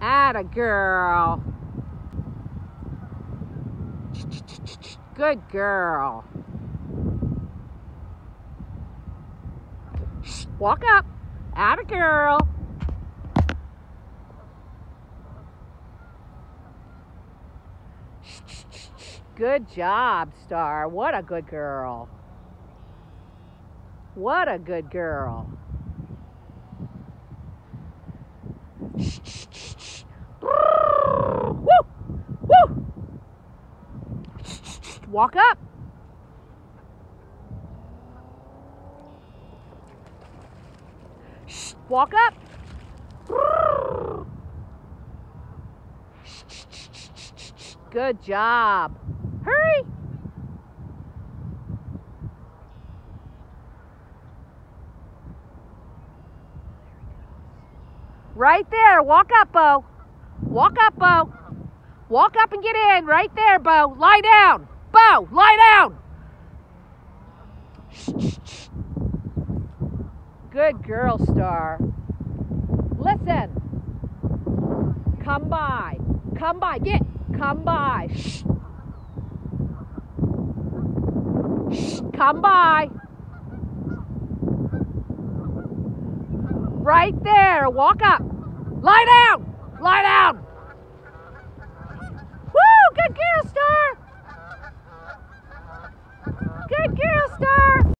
Atta girl. Good girl. Walk up. Atta girl. Good job, Star. What a good girl. What a good girl. Woo! Woo! Walk up. Walk up. Good job. Hurry. Right there. Walk up, Bo. Walk up, Bo. Walk up and get in. Right there, Bo. Lie down. Bo, lie down. Good girl, Star. Listen. Come by. Come by. Get. Come by. Shh. Shh. Come by. Right there. Walk up. Lie down. Lie down. Woo! Good girl, Star. Good girl, Star.